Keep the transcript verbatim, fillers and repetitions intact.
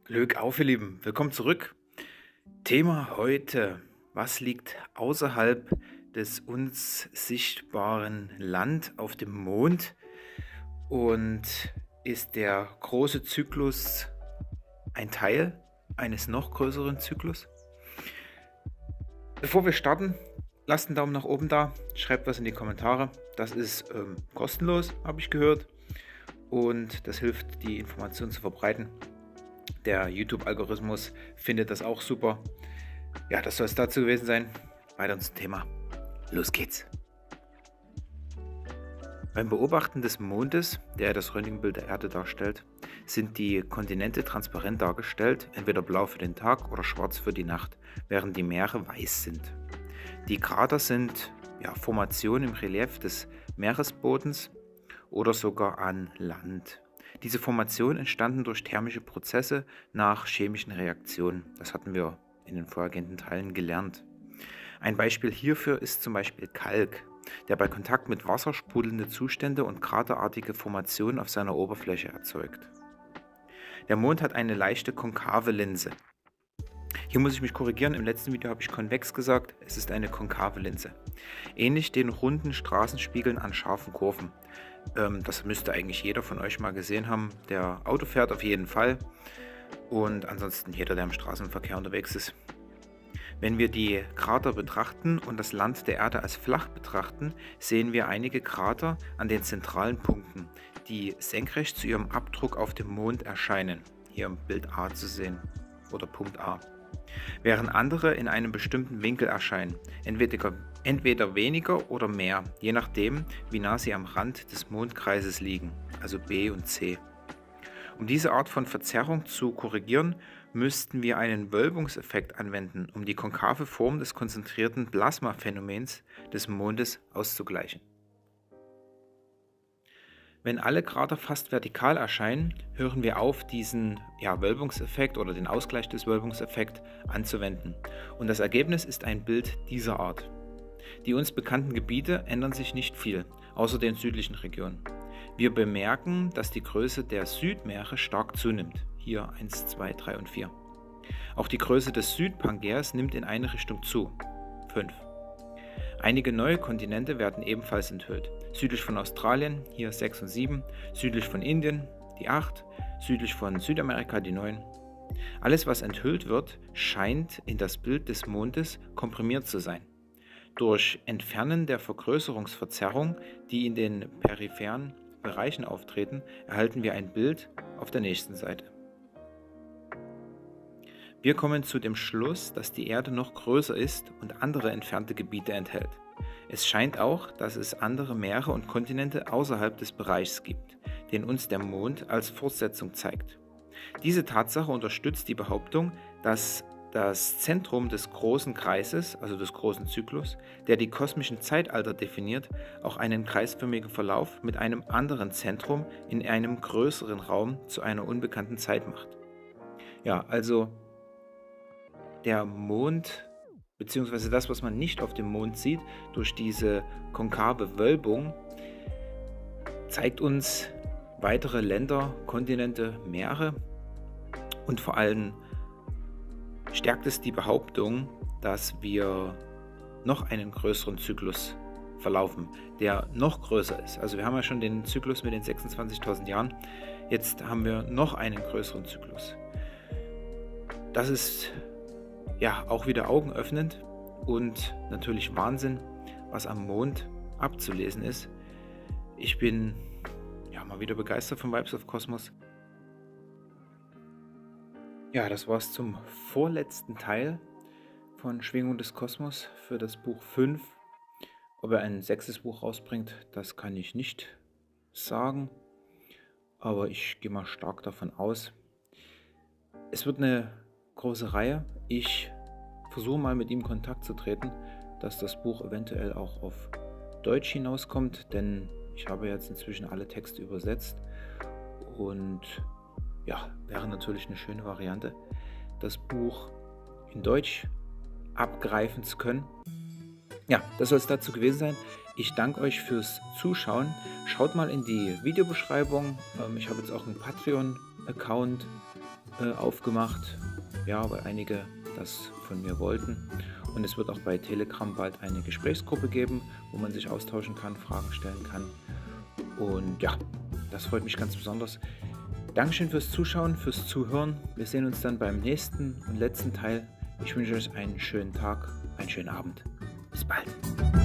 Glück auf, ihr Lieben. Willkommen zurück. Thema heute: Was liegt außerhalb des uns sichtbaren Land auf dem Mond? Und ist der große Zyklus ein Teil eines noch größeren Zyklus? Bevor wir starten, lasst einen Daumen nach oben da, schreibt was in die Kommentare. Das ist ähm, kostenlos, habe ich gehört. Und das hilft, die Information zu verbreiten. Der YouTube-Algorithmus findet das auch super. Ja, das soll es dazu gewesen sein. Weiter zum Thema. Los geht's. Beim Beobachten des Mondes, der das Röntgenbild der Erde darstellt, sind die Kontinente transparent dargestellt, entweder blau für den Tag oder schwarz für die Nacht, während die Meere weiß sind. Die Krater sind ja, Formationen im Relief des Meeresbodens oder sogar an Land. Diese Formationen entstanden durch thermische Prozesse nach chemischen Reaktionen. Das hatten wir in den vorhergehenden Teilen gelernt. Ein Beispiel hierfür ist zum Beispiel Kalk, der bei Kontakt mit Wasser sprudelnde Zustände und kraterartige Formationen auf seiner Oberfläche erzeugt. Der Mond hat eine leichte konkave Linse. Hier muss ich mich korrigieren, im letzten Video habe ich konvex gesagt, es ist eine konkave Linse. Ähnlich den runden Straßenspiegeln an scharfen Kurven. Ähm, das müsste eigentlich jeder von euch mal gesehen haben, der Auto fährt auf jeden Fall und ansonsten jeder, der im Straßenverkehr unterwegs ist. Wenn wir die Krater betrachten und das Land der Erde als flach betrachten, sehen wir einige Krater an den zentralen Punkten, die senkrecht zu ihrem Abdruck auf dem Mond erscheinen. Hier im Bild A zu sehen oder Punkt A. Während andere in einem bestimmten Winkel erscheinen, entweder, entweder weniger oder mehr, je nachdem, wie nah sie am Rand des Mondkreises liegen, also B und C. Um diese Art von Verzerrung zu korrigieren, müssten wir einen Wölbungseffekt anwenden, um die konkave Form des konzentrierten Plasmaphänomens des Mondes auszugleichen. Wenn alle Krater fast vertikal erscheinen, hören wir auf, diesen ja, Wölbungseffekt oder den Ausgleich des Wölbungseffekts anzuwenden. Und das Ergebnis ist ein Bild dieser Art. Die uns bekannten Gebiete ändern sich nicht viel, außer den südlichen Regionen. Wir bemerken, dass die Größe der Südmeere stark zunimmt. Hier eins, zwei, drei und vier. Auch die Größe des Südpangaeas nimmt in eine Richtung zu. fünf. Einige neue Kontinente werden ebenfalls enthüllt. Südlich von Australien, hier sechs und sieben, südlich von Indien, die acht, südlich von Südamerika, die neun. Alles, was enthüllt wird, scheint in das Bild des Mondes komprimiert zu sein. Durch Entfernen der Vergrößerungsverzerrung, die in den peripheren Bereichen auftreten, erhalten wir ein Bild auf der nächsten Seite. Wir kommen zu dem Schluss, dass die Erde noch größer ist und andere entfernte Gebiete enthält. Es scheint auch, dass es andere Meere und Kontinente außerhalb des Bereichs gibt, den uns der Mond als Fortsetzung zeigt. Diese Tatsache unterstützt die Behauptung, dass das Zentrum des großen Kreises, also des großen Zyklus, der die kosmischen Zeitalter definiert, auch einen kreisförmigen Verlauf mit einem anderen Zentrum in einem größeren Raum zu einer unbekannten Zeit macht. Ja, also der Mond, beziehungsweise das, was man nicht auf dem Mond sieht, durch diese konkave Wölbung, zeigt uns weitere Länder, Kontinente, Meere und vor allem stärkt es die Behauptung, dass wir noch einen größeren Zyklus verlaufen, der noch größer ist. Also wir haben ja schon den Zyklus mit den sechsundzwanzigtausend Jahren, jetzt haben wir noch einen größeren Zyklus. Das ist ja auch wieder augenöffnend und natürlich Wahnsinn, was am Mond abzulesen ist. Ich bin ja mal wieder begeistert von Vibes of Cosmos. Ja, das war's zum vorletzten Teil von Schwingung des Kosmos für das Buch fünf. Ob er ein sechstes Buch rausbringt, das kann ich nicht sagen, aber ich gehe mal stark davon aus. Es wird eine große Reihe. Ich versuche mal mit ihm in Kontakt zu treten, dass das Buch eventuell auch auf Deutsch hinauskommt, denn ich habe jetzt inzwischen alle Texte übersetzt und ja, wäre natürlich eine schöne Variante, das Buch in Deutsch abgreifen zu können. Ja, das soll es dazu gewesen sein. Ich danke euch fürs Zuschauen. Schaut mal in die Videobeschreibung. Ich habe jetzt auch einen Patreon-Account äh, aufgemacht, ja, weil einige das von mir wollten. Und es wird auch bei Telegram bald eine Gesprächsgruppe geben, wo man sich austauschen kann, Fragen stellen kann. Und ja, das freut mich ganz besonders. Dankeschön fürs Zuschauen, fürs Zuhören. Wir sehen uns dann beim nächsten und letzten Teil. Ich wünsche euch einen schönen Tag, einen schönen Abend. Bis bald.